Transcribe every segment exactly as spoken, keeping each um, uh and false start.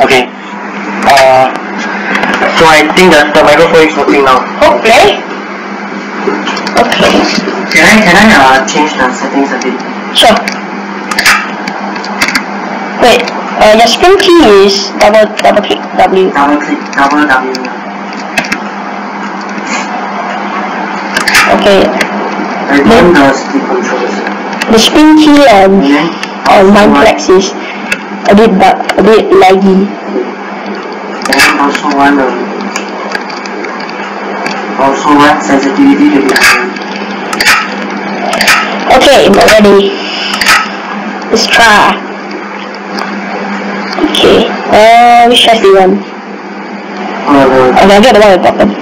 Okay. Uh, so I think that the microphone is working now. Okay. Okay. Can I can I uh change the settings a bit? Sure. Wait. Uh, your screen key is double double click W. Double click double W. Okay. I want the stick controls. The screen key and on Mineplex is a bit a bit laggy. And also want the also want sensitivity to be high. Okay, we're ready. Let's try. Okay. Uh, which chest do you want? Uh, Okay, I'll get the one with button.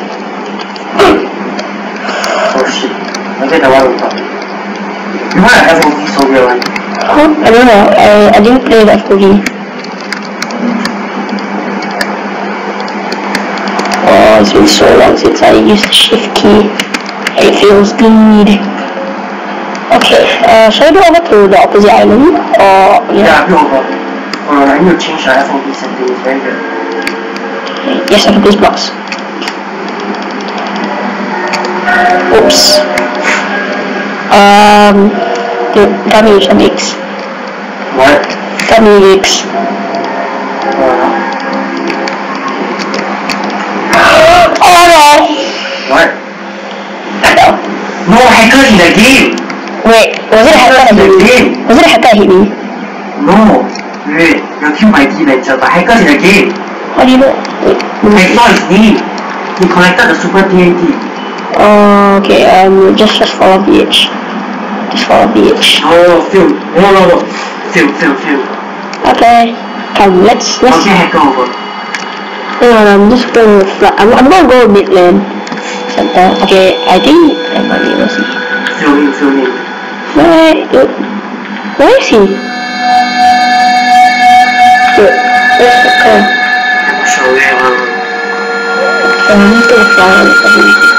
oh shit. I get the one with button. You want an F O V soldier one? Huh? I don't know. I, I didn't play that fully. Oh, it's been so long since I used the shift key. It feels good. Okay, uh, should I go over to the opposite island? Or, yeah? Yeah, go over. Uh, I need to change the F O V settings. Very good. Okay. Yes, I can place blocks. Oops. Um, Gummy some eggs. What? Gummy eggs. Uh, Oh no! what? No. No hackers in the game! Wait, was it a hacker that hit me? Was it a hacker that hit me? No. Wait, you killed my key later, but hackers in the game. How do you know? Wait, I saw his name. He collected the super T N T. Oh, okay, um, just, just follow the edge. Just follow the edge. No, Phil. No, no, no. Phil, Phil, Phil. Okay. Come, let's, let's... Okay, hacker over. No, no, no, I'm just going to fly. I'm, I'm going to go mid-lane. Center. Okay, I think I might be able to see. Phil in, Phil in. Where, where is he? Wait, where's the car? I'm sure we have a... Okay, I need to fly on it.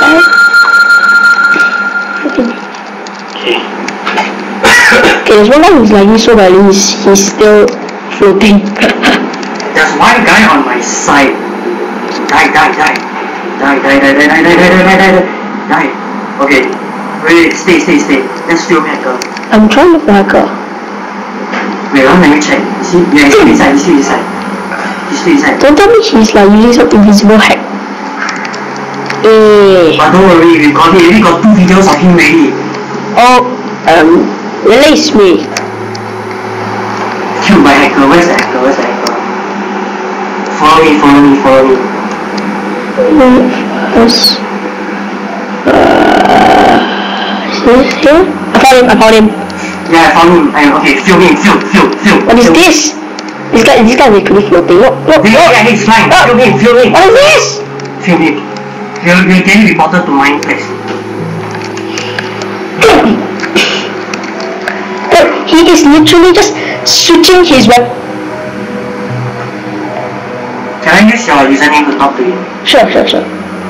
Okay. Okay, there's one guy who's lagging so badly, he's, he's still floating. There's one guy on my side. Die, die, die. Die, die, die, die, die, die, die, die, die, die, die. Okay. Wait, stay, stay, stay. Let's film hacker. I'm trying to look for hacker. Wait, let me check. You see? Yeah, he's still inside, he's still inside. He's still inside. Don't tell me he's like using some invisible hack. Eh. But don't worry, we got it. We got two videos of him already. Oh, um, release me. Killed by hacker. Where's the hacker? Where's the hacker? Follow me, follow me, follow me. Where's... Uh... Is he here? I found him, I found him. Yeah, I found him. I, okay, film him, film, film, film. What is film. this? This guy, this guy is literally floating. Look, look, Yeah, look. yeah, he's flying. Look. Film him, film him. What is this? Film him. He'll, he'll get reported to Mineplex. Look, he is literally just switching his weapon. Can I use your username to talk to you? Sure, sure, sure.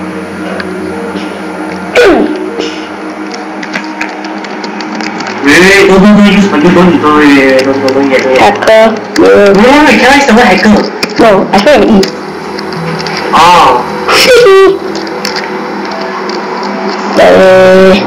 Wait, wait, don't, don't, don't use, but you don't, don't, wait, wait, wait, don't, don't, don't yet, don't yet. Hacker. No, no, no, can I use the word hacker? No, I spelled an E. Oh. uh,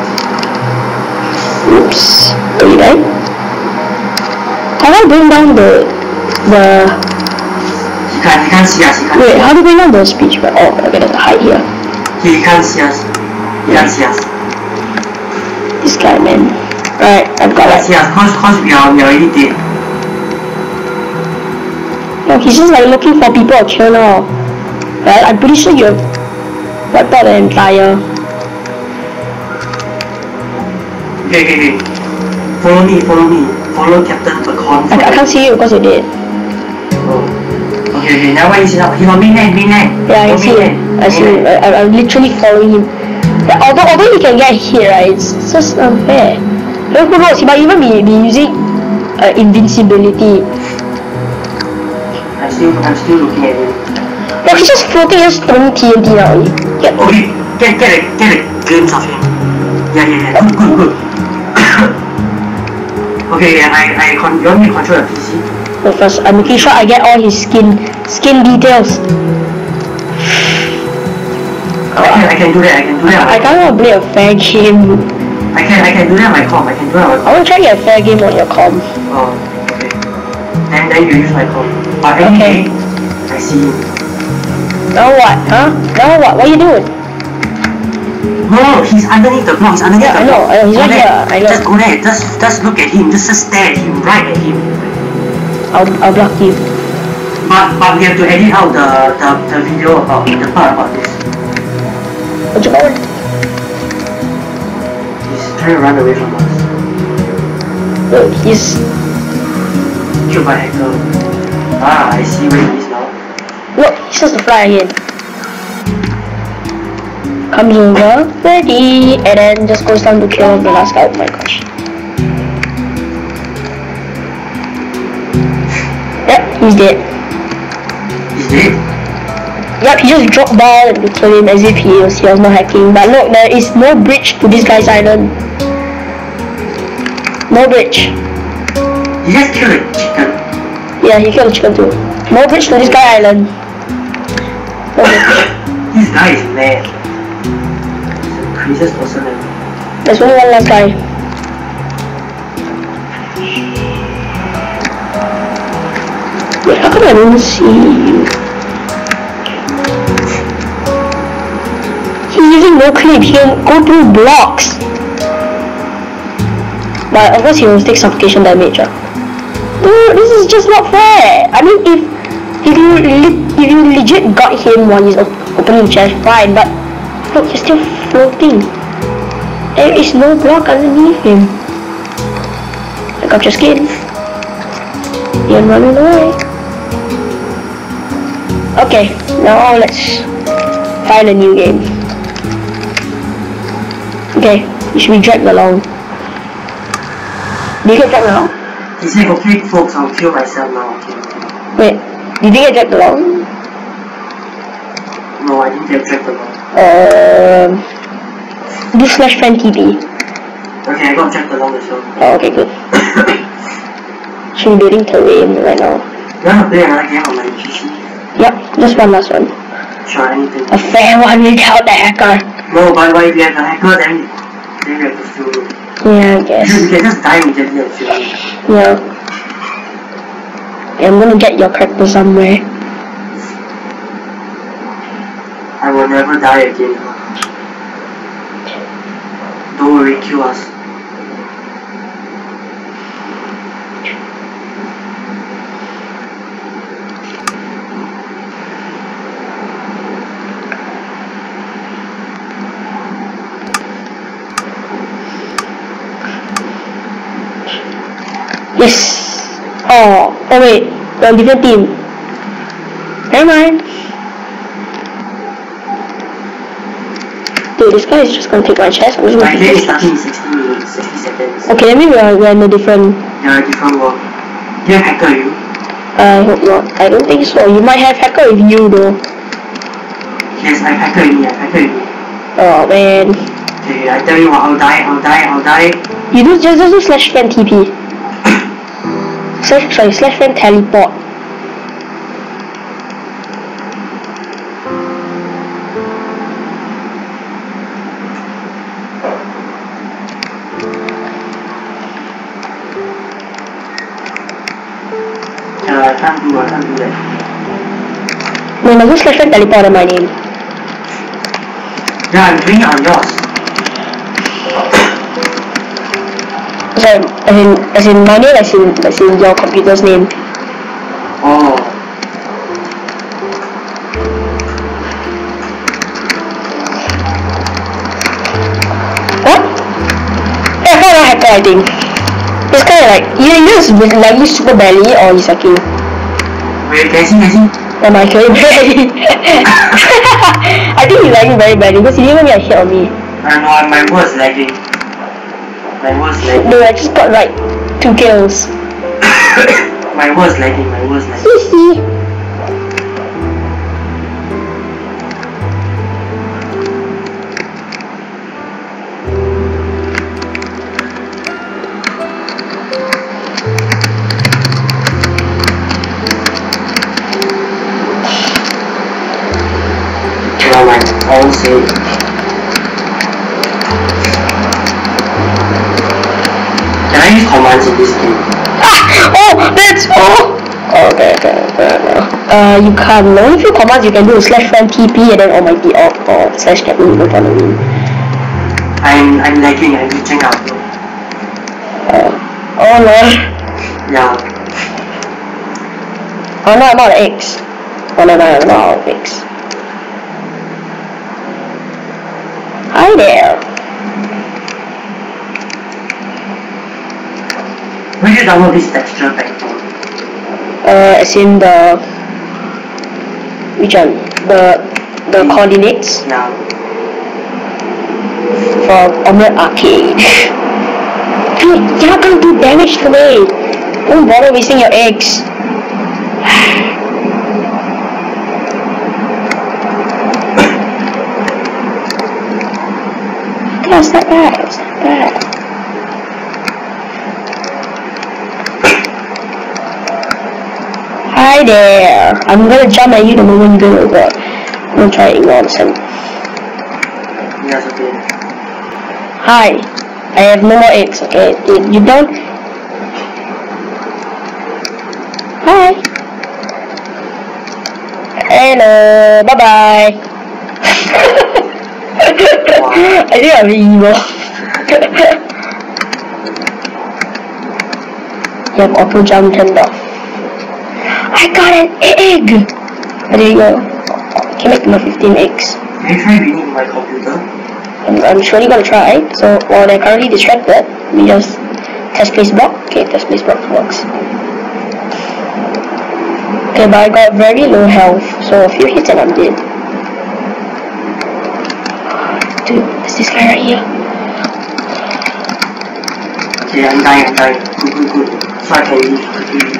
oops. Are you there? How do I bring down the the? He can't, he can't see us. He can't. Wait, how do I bring down the speech? But oh, okay, there's a hide here. He can't see us. He can't see us. This guy, man. Alright, I've got He can't like. see us. Cause, cause we are, we are already dead. No, he's just like looking for people to kill now. Right? I'm pretty sure you've wiped out the entire. Okay, okay, okay. Follow me, follow me. Follow Captain Bacon. I, I can't see you because you're dead. Oh. Okay, okay. Now where is he now? He's on mainland, mainland. Yeah, I can see him. I see him. I, I'm literally following him. Yeah, although, although he can get hit, right? It's just unfair. Who knows? He might even be, be using uh, invincibility. I'm still, I'm still looking at him. No, he's just floating, just throwing T N T now. Get Okay, get, get a, get a glimpse of him. Yeah, yeah, yeah. Good, good, good. Okay, yeah, I, I, con you want me to control the P C? But first, I'm making sure I get all his skin skin details. I can, I can do that, I can do that. I kind of want to play a fair game. I can, I can do that on my com, I can do that on my com. I want to try to get a fair game on your com. Oh, okay. Then, then you use my com. But anyway, okay. I see you. Now what, huh? Now what? What are you doing? No, he's underneath the block, he's underneath yeah, the block. I know, he's right here, I know. Just go there, just, just look at him, just, just stare at him, right at him. I'll, I'll block you. But, but we have to edit out the, the, the video about, the part about this. What you going? He's trying to run away from us. Look, he's... Killed by hacker. Ah, I see where he is now. Look, he starts to fly again. Comes over, ready, and then just goes down to kill the last guy. Oh my gosh. Yep, he's dead. He's dead? Yep, he just dropped down to kill him as if he was, he was not hacking. But look, there is no bridge to this guy's island. No bridge. He just killed a chicken. Yeah, he killed a chicken too. No bridge to this guy's island. No This guy is mad. He's the craziest person ever. There's only one last guy. Wait, how come I don't see you? He's using no clip, he can go through blocks. But of course he will take suffocation damage. Uh. Dude, this is just not fair. I mean, if if you if you legit got him while he's op opening chest, fine. But look, he's still floating. There is no block underneath him. I got your skin. You're running away. Okay, now let's find a new game. Okay, you should be dragged along. Did you get dragged along? He said, okay folks, I'll kill myself now. Okay, okay. Wait, did you get dragged along? No, I didn't get dragged along. Um, do slash fan T P. Okay, I got dragged along as well. Oh, okay, good. Should be building terrain right now. You wanna play another game on my P C? Yep, just one last one. Sure, anything. A fair one without the hacker. No, but why if you have the hacker, then, then we have to steal it. Yeah, I guess. You can just die immediately and steal it. Yeah. I'm gonna get your character somewhere. I will never die again. Don't worry, kill us. Yes. Oh, oh wait, we're on different team. Never mind. Dude, this guy is just gonna take my chest. I'm just My gonna day take is his starting in sixty minutes, sixty seconds. Okay, maybe we're, we're in a different... Yeah, different world. Do you have hacker you? I hope not. I don't think so. You might have hacker with you though. Yes, I have hacker in me, I have hacker in me. Oh man. Okay, I tell you what, I'll die, I'll die, I'll die. You do just, just do slash fan T P. Slash, sorry, slash fan teleport. Uh, I can't do, I can't do that. No, no, do slash fan teleport on my name. Yeah, I'm doing it on yours. Sorry, as in, as in my name, as in, as in your computer's name. Oh. What? Yeah, I found a hacker, I think. It's kind of like, either you use like use super belly or he's hacking. Wait, can I see, can I see? Oh my god, very I think he's lagging very badly because he didn't even get a hit on me. I know, my worst lagging. My worst lagging. Dude, I just got like two kills. My worst lagging, my worst lagging. Hehe. I won't say it. Can I use commands in this game? Ah! Oh! That's... Oh! Okay, okay, okay, no. Uh, you can't. The only few commands you can do is slash friend T P and then almighty op or slash captain in front of me. I'm, I'm lagging, I'm reaching out. Uh, oh no. Yeah. Oh no, I'm out of X. Oh no, no, I'm out of X. Hi there. Where did you download this texture pack from? Uh, as in the... Which one? The... The mm. coordinates? Yeah. From Omelette Arcade. Dude, you're not gonna do damage to me. Don't bother wasting your eggs. That's not bad, that's not bad. Hi there. I'm gonna jump at you the moment you go over. I'm gonna try to ignore the sound. Yes, okay. Hi. I have no more eggs, okay? Dude, you don't... Hi. Hello. Bye-bye. I think I'm evil. You have auto jump turned off. I got an egg! There you go. I can make my fifteen eggs. Can you try reading my computer? I'm, I'm surely gonna try. So while they're currently distracted, let me just test place block. Okay, test place block works. Okay, but I got very low health, so a few hits and I'm dead. Dude, there's this guy right here. Okay, I'm dying, I'm dying. Good, good, good. So I can leave quickly.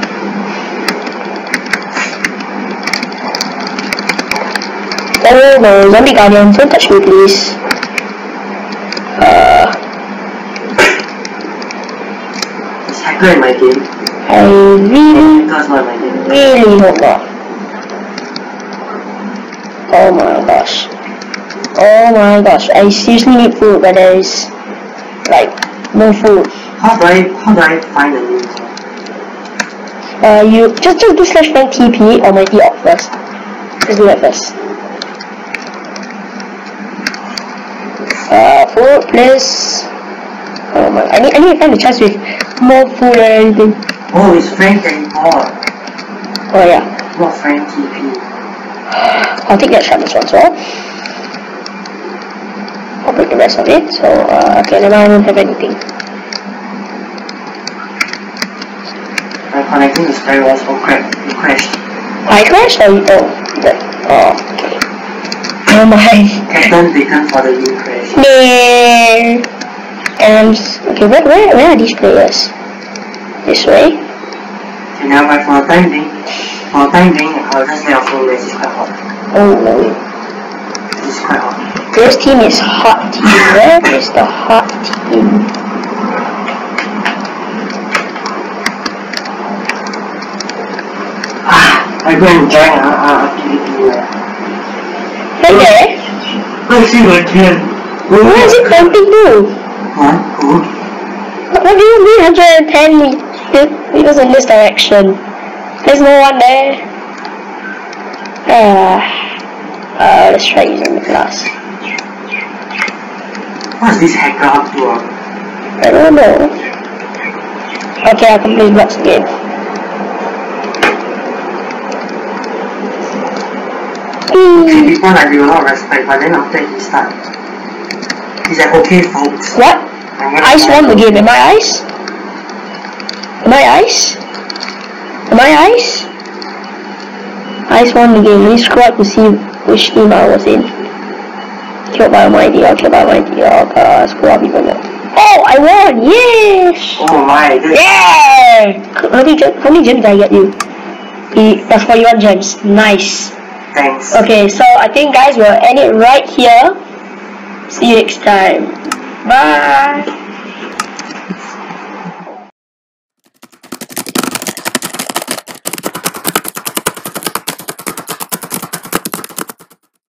Oh no, zombie guardian, don't touch me please. Uh, Is hacker in my game? I really, Hacker's not in my game. really hope not. Oh my gosh. Oh my gosh, I seriously need food, but there is, like, no food. How do I, how do I find a new one? Uh, you, just, just do slash friend T P or mighty op first. Just do that first. Uh, food, please. Oh my, I need, I need to find a chest with more food or anything. Oh, it's Frank Teleport. Oh yeah. Not Frank T P. I'll take that sharpness one as well. I'll break the rest of it. So, uh, okay, now I don't have anything. I'm connecting to Skywars. Oh crap, it crashed. I crashed or you, oh, that, oh, okay. Oh my. Captain Bacon for the new crash. No. And, okay, where, where, where are these players? This way? Okay, now right, for the time being, for the time being, I'll just lay off phone. This is quite hot. Oh no. This is quite hot. This team is hot team. Where is the hot team? Ah, I go and join a uh, PvP. Right there? Let's see what I can. Where is it pointing to? Huh? Who? What do you mean one hundred ten meters in this direction? There's no one there. Ah, uh, let's try using the glass. What's this hacker up to? I don't know. Okay, I can play blocks again. See, before I do a lot of respect, but then after he start, he's like, okay folks. What? Ice won the game. Am I ice? Am I ice? Am I ice? Ice won the game. Let me scroll up to see which team I was in. Killed by Mighty. I'll kill by Mighty. I'll uh, scroll up even more. Oh, I won! Yes! Oh my. Yeah! How many, how many gems did I get you? He, that's forty-one gems. Nice. Thanks. Okay, so I think guys we'll end it right here. See you next time. Bye.